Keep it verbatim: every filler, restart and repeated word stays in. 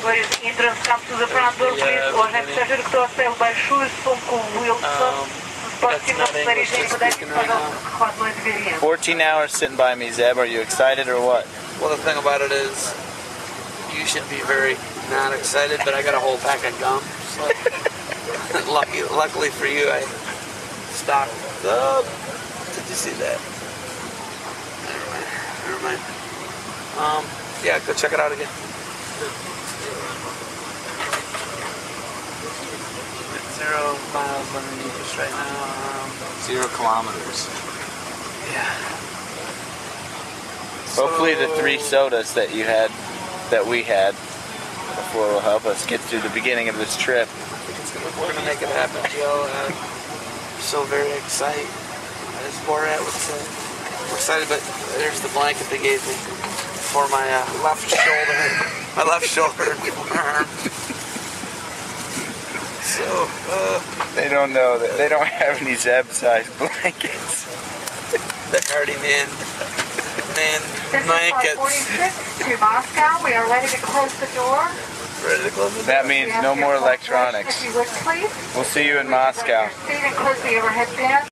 Where is the entrance? Come to the front door, please. Уважаемый пассажир, кто оставил большую сумку в Уилсон, спортивном снаряжении, подойдите, пожалуйста, к входной двери. fourteen hours sitting by me, Zeb. Are you excited or what? Well, the thing about it is, you should be very not excited, but I got a whole pack of gum. So lucky, luckily for you, I stocked up. Did you see that? Never mind. Never mind. Um, yeah, go check it out again. Zero miles underneath us right now. Um, Zero kilometers. yeah. Hopefully the So- three sodas that you had, that we had before will help us get through the beginning of this trip. I think it's gonna, we're gonna make it happen, Joe. I'm so very excited. As Borat would say, I'm excited, but there's the blanket they gave me for my uh, left shoulder, my left shoulder and arm. So, uh, They don't know that they don't have any Zeb-sized blankets. the hardy man, man This is blankets. forty-six to Moscow. We are ready to close the door. Ready to close the door? That means no more electronics. If you would, please. We'll see you in Moscow. Seat and close the overhead bin.